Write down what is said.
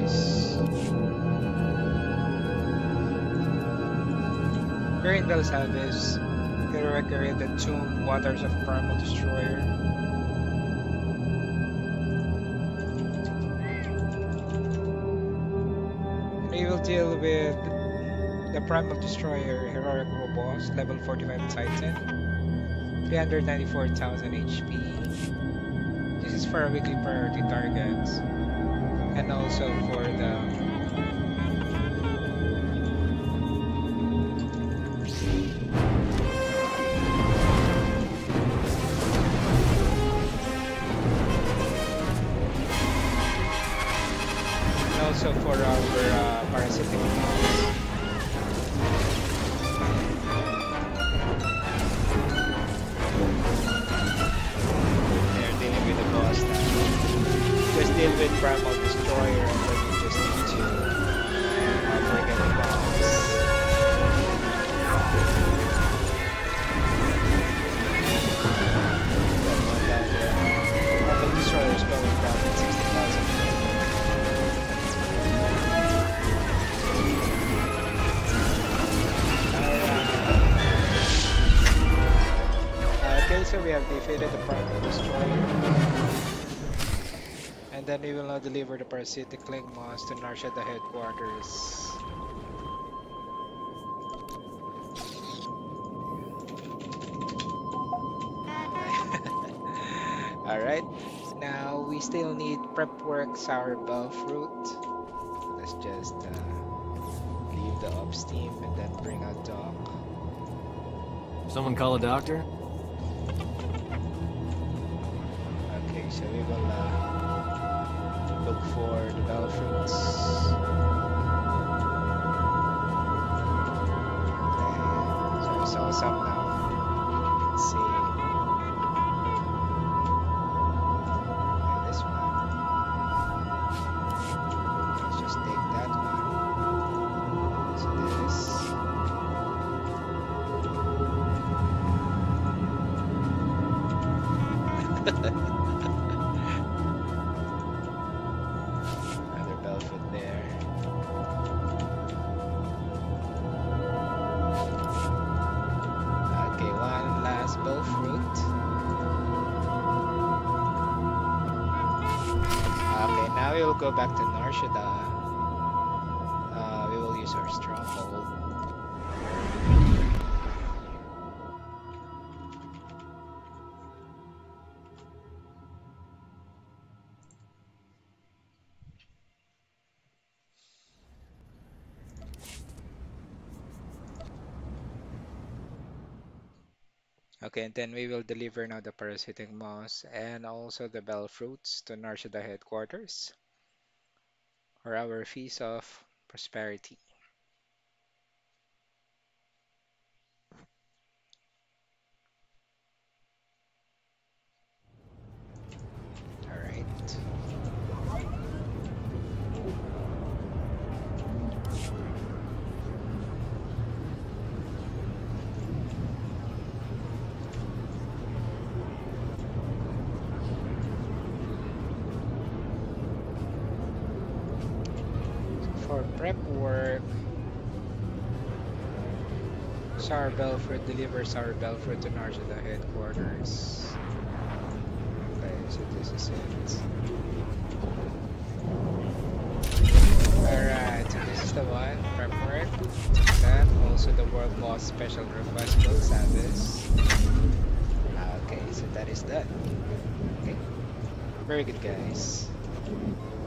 base. Here in Belsavis, heroic area the tomb waters of Primal Destroyer. And we will deal with the Primal Destroyer heroic boss, level 45 Titan, 394,000 HP. This is for our weekly priority targets, and also for the for our parasitic mouse. They're dealing with the boss now. Just deal with Primal Destroyer and then you just need to forget the boss. Primal Destroyer is going down at 60,000. Okay, so we have defeated the Primal Destroyer. And then we will now deliver the parasitic Link Moss to Nar Shaddaa headquarters. Alright, now we still need prep work sour Bellfruit. Let's just leave the up steam and then bring out Doc. Someone call a doctor? Okay, so we will look for the Bellfruits. Okay, so we saw some now. Let's see. Okay, this one. Let's just take that one. So this. Another Bellfruit there. Okay, one last Bellfruit. Okay, now we will go back to Nar Shaddaa. We will use our stronghold. Okay, and then we will deliver now the parasitic moss and also the Bellfruits to Nar Shaddaa headquarters for our feast of prosperity. All right. For prep work, sour Bellfruit delivers sour Bellfruit to Nar Shaddaa headquarters. Okay, so this is it. Alright, so this is the one, prep work. Then also the world boss special request Belsavis. Okay, so that is done. Okay, very good guys.